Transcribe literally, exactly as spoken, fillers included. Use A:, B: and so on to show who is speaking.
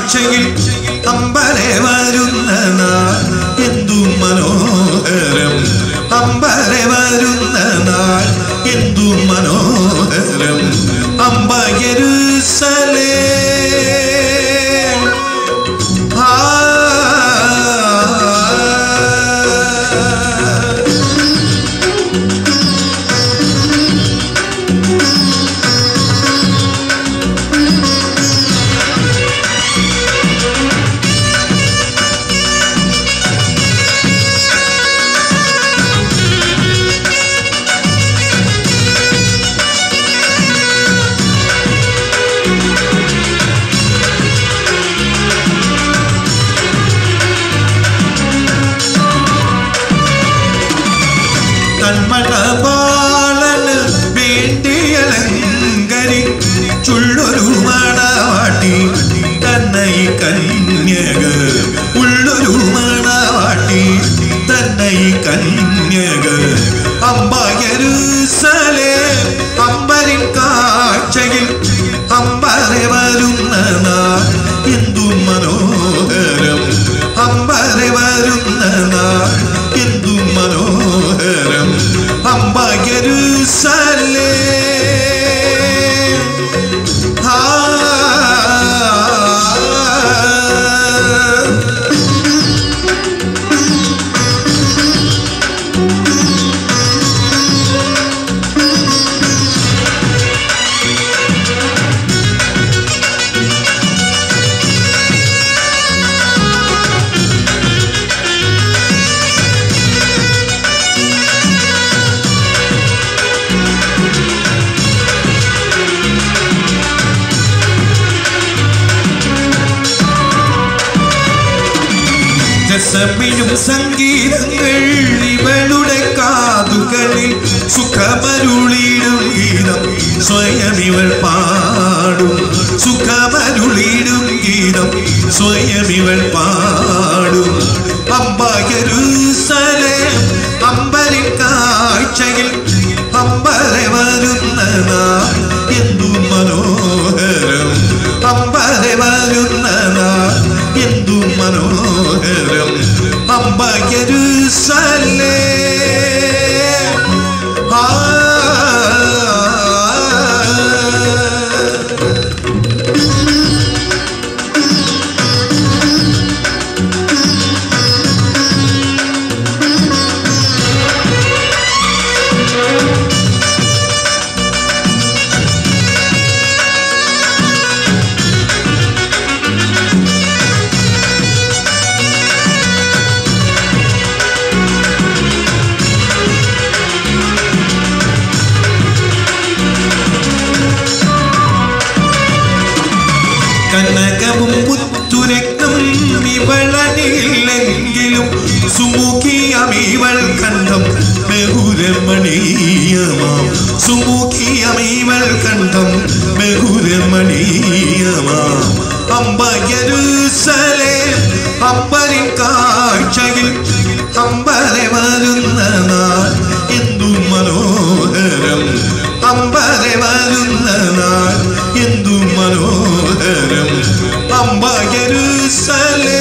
A: കാഴ്ചയിൽ അമ്പലെ വരുന്ന നാൾ എന്തു മനോഹരം അമ്പലെ വരുന്ന നാൾ എന്തു മനോഹരം അമ്പ യെരൂശലേം ആ കൺമണവാളന് വേണ്ടിയലങ്കരി ചുള്ളൊരു മണവാട്ടി തന്നെ ഈ കന്യക ഉള്ളൊരു മണവാട്ടി തന്നെ ഈ കന്യക അമ്പ യെരൂശലേം അമ്പലിൻ കാഴ്ചയിൽ അമ്പലെ വരുന്ന നാൾ എന്തു മനോഹരം അമ്പലെ വരുന്ന നാൾ എന്തു മനോഹരം അമ്പ യെരൂശലേം ആ രസമിഴും സംഗീതങ്ങൾ ഇവളുടെ കാതുകളിൽ സുഖമരുളിടും ഗീതം സ്വയം ഇവൾ പാടും സുഖമരുളിടും ഗീതം സ്വയം ഇവൾ പാടും അമ്പ യെരൂശലേം അമ്പലിൻ കാഴ്ചയിൽ അമ്പലെ വരുന്ന നാൾ എന്തു മനോഹരം അമ്പലെ വരുന്ന നാൾ എന്തു മനോഹരം അമ്പ യെരൂശലേം ആ കനകവും മുത്തുരക്തം ഇവളനില്ലെങ്കിലും സുമുഖിയമീവൾ കണ്ഠം ബഹുരമണീയമാം സുമുഖിയമീവൾ കണ്ഠം ബഹുരമണീയമാം അമ്പ യെരൂശലേം അമ്പലിൻ കാഴ്ചയിൽ അമ്പലെ വരുന്ന നാൾ എന്തു മനോഹരം അമ്പലെ വരുന്ന നാൾ എന്തു മനോഹരം അമ്പ യെരൂശലേം